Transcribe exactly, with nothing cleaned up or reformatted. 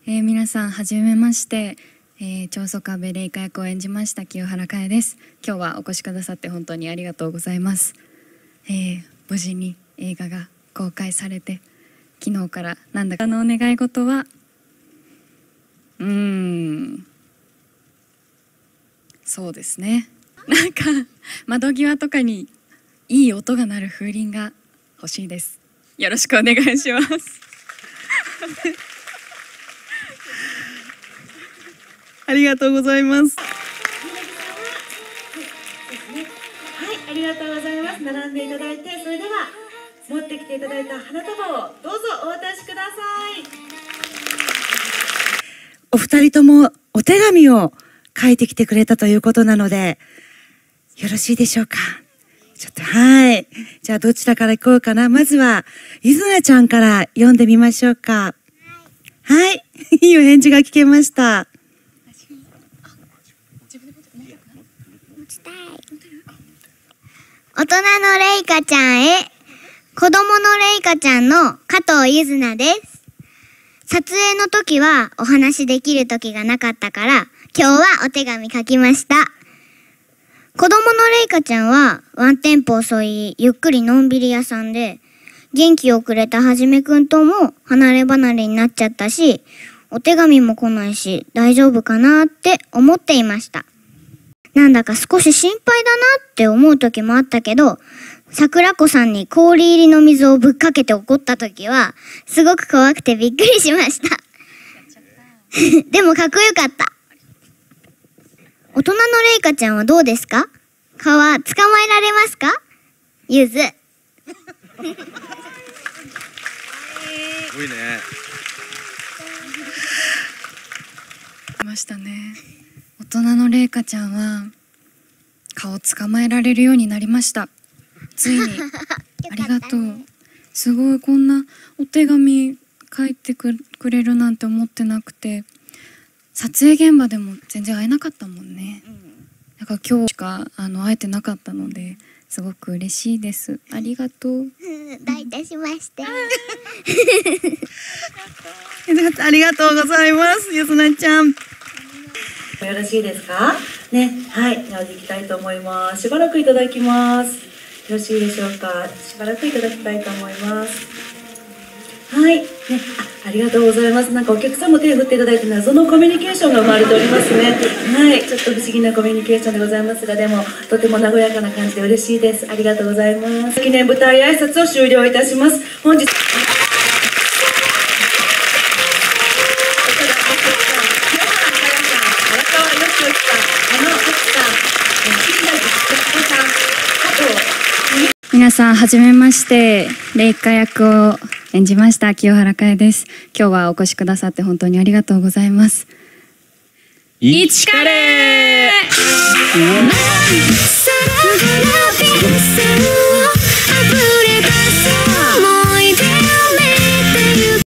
えー、皆さんはじめまして、えー、長宗我部麗華役を演じました清原果耶です。今日はお越しくださって本当にありがとうございます。えー、無事に映画が公開されて、昨日からなんだかのお願い事はうーんそうですね、なんか窓際とかにいい音が鳴る風鈴が欲しいです。よろしくお願いしますありがとうございます。 はい、ありがとうございます。並んでいただいて、それでは持ってきていただいた花束をどうぞお渡しください。 お二人ともお手紙を書いてきてくれたということなので、よろしいでしょうか。ちょっと、はい。じゃあどちらから行こうかな。まずはゆずなちゃんから読んでみましょうか。はい。いいお返事が聞けました。 大人のれいかちゃんへ、子供のれいかちゃんの加藤ゆずなです。撮影の時はお話できる時がなかったから、今日はお手紙書きました。子供のれいかちゃんはワンテンポ遅いゆっくりのんびり屋さんで、元気をくれたはじめくんとも離れ離れになっちゃったし、お手紙も来ないし大丈夫かなって思っていました。なんだか少し心配だなって思う時もあったけど、桜子さんに氷入りの水をぶっかけて怒った時はすごく怖くてびっくりしましたでもかっこよかった。大人のれいかちゃんはどうですか？蚊は捕まえられますか？ゆずすごいね。 いましたね。大人のれいかちゃんは蚊を捕まえられるようになりました。ついにありがとう。すごい、こんなお手紙書いてくれるなんて思ってなくて、撮影現場でも全然会えなかったもんね。だから今日しかあの会えてなかったので、すごく嬉しいです。ありがとう。 どういたしましてありがとうございます。ゆずなちゃん。 よろしいですかね。はい、なのでいきたいと思います。しばらくいただきます。よろしいでしょうか。しばらくいただきたいと思います。はい、ね、あ、ありがとうございます。なんかお客さんも手を振っていただいて謎のコミュニケーションが生まれておりますね。はい、ちょっと不思議なコミュニケーションでございますが、でもとても和やかな感じで嬉しいです。ありがとうございます。記念舞台挨拶を終了いたします。本日皆さんはじめまして、麗華役を演じました清原果耶です。今日はお越しくださって本当にありがとうございます。イチカレー